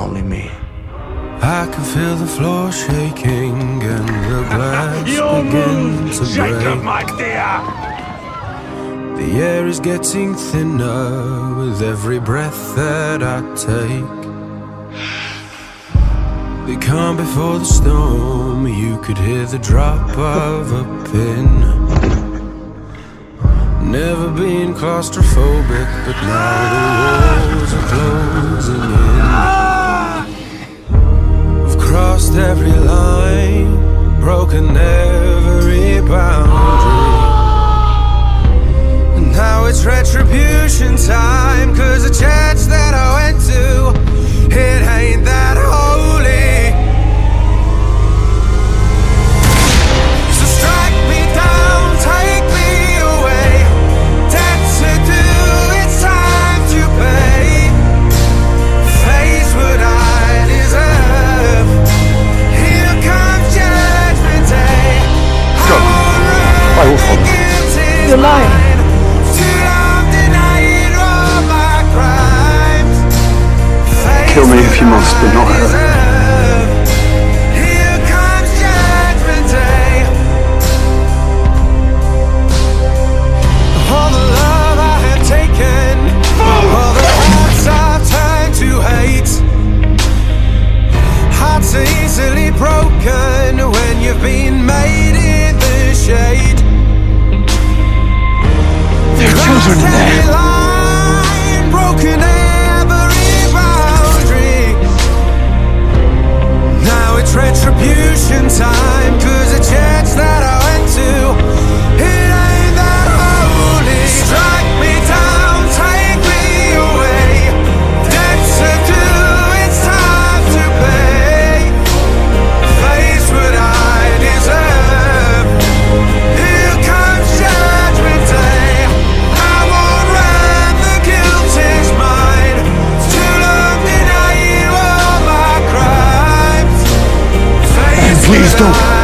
only me. I can feel the floor shaking and the glass begin to break. My dear. The air is getting thinner with every breath that I take. The calm before the storm, you could hear the drop of a pin. Never been claustrophobic, but now the walls are closing in. We've crossed every line, broken every boundary. And now it's retribution time, 'cause the church that I went to, it ain't that holy. So strike me down, take me away. Debts to do, it's time to pay. Face what I deserve. Here comes Judgment Day. Go. I will follow. You're lying. Kill me if you must, but not her. Here comes Judgment Day. All the love I have taken, all the hearts I've turned to hate. Hearts are easily broken when you've been made in the shade. There are children in there. Line, broken every boundary. Now it's retribution time, 'cause the church that I went to, it ain't that holy. Strike me down, take me away. Debts to do, it's time to pay. Face what I deserve. Here comes Judgment Day. I won't run, the guilt is mine. It's too long denying all my crimes. Face Please what don't. I